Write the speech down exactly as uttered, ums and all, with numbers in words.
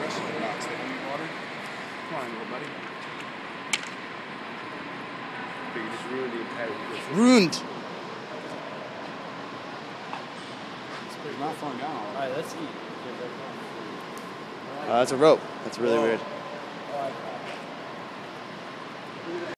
Relax. Stay in the water. Come on, little buddy. But you just ruined the entire Ruined. It's not falling down all Alright, let's eat. Uh, that's a rope. That's really Whoa. weird. I like that.